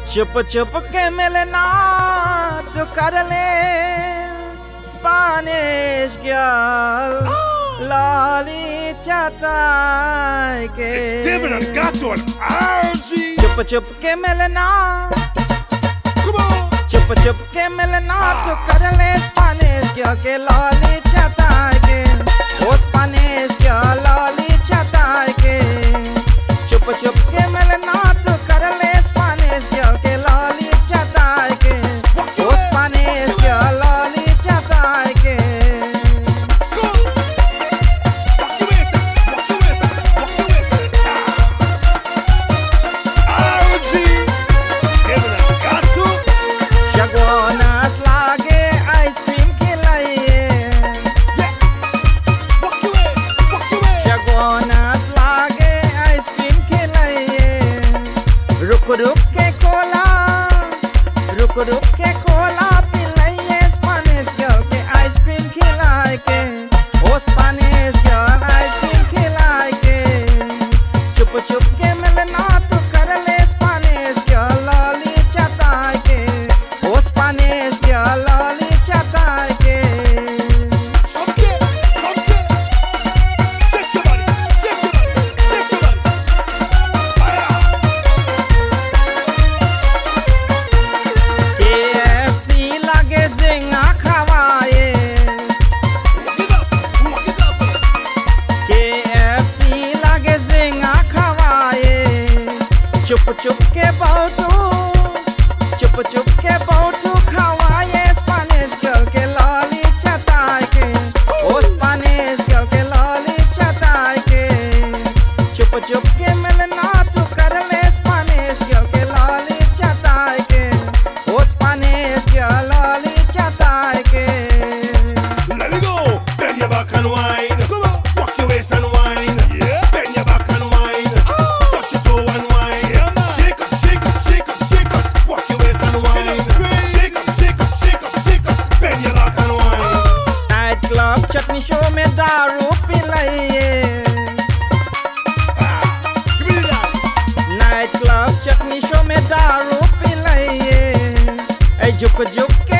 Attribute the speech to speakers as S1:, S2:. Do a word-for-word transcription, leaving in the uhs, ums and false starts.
S1: चुप चुप के मिलना तो कर ले स्पेनिश गर्ल लाली चटाई के चुप चुप के मिलना चुप चुप के मिलना तो कर ले स्पेनिश गर्ल के लाली चटाई के ओ स्पेनिश गर्ल लाली चटाई के चुप चुप के मिलना तो कर ले स्पेनिश गर्ल के लाली चटाई के ओ स्पेनिश गर्ल लाली चटाई के Shaguanas lage ice cream खिलाइए Shaguanas lage ice cream खिलाइए रुक रुक के कोला रुक रुक के कोला पिलाइए स्पेनिश गर्ल के आइस क्रीम खिलाए के ओ स्पेनिश गर्ल आइस क्रीम खिलाए के चुप चुप के मिलना तो कर ले स्पेनिश गर्ल लाली चटाई के ओ स्पेनिश गर्ल लाली चटाई के K F C लगे झिंगा खवाए K F C लगे झिंगा खवाए चुप चुप के बहुतू चुप चुप के बहुतू खवाए स्पेनिश गर्ल के लाली चटाई के ओ स्पेनिश गर्ल के लाली चटाई के चुप चुप के मिलना तो कर ले स्पेनिश गर्ल के लाली चटाई के ओ स्पेनिश गर्ल लाली चटाई के
S2: Let it go. Bend your back and wine. Rock your waist and wine. Bend your back and wine. Touch your toe and wine. Shake up, shake up, shake up, shake up. Rock your waist and wine. Shake up, shake up, shake up, shake up. Bend your back and wine.
S1: Night club chutney show में दारू पिलाइए
S2: Give me that.
S1: Night club chutney show में दारू पिलाइए ऐ झुक झुक के